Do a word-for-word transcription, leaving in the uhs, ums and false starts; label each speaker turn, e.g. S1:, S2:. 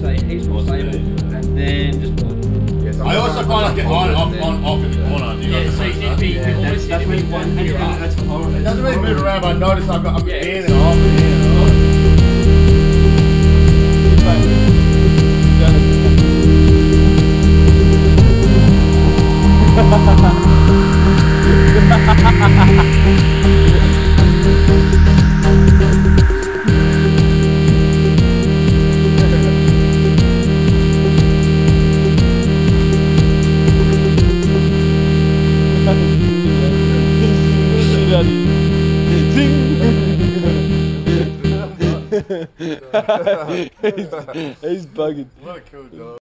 S1: stable, he's more stable, and then just pull it.
S2: Yes, I also find I get mine off, on, off in the corner. Do you
S1: Yeah,
S2: guys
S1: so
S2: notice
S1: you
S2: that?
S1: need to be,
S3: Yeah,
S1: you always
S3: that's,
S1: need
S3: that's
S1: to
S3: when
S1: be
S3: you want
S1: one
S3: to
S1: year up.
S3: that's horrible.
S2: It doesn't really move around, but I notice I've got I'm
S1: Yeah.
S2: in and off and in and off.
S3: It's like, he's, he's bugging.
S2: What a cool dog.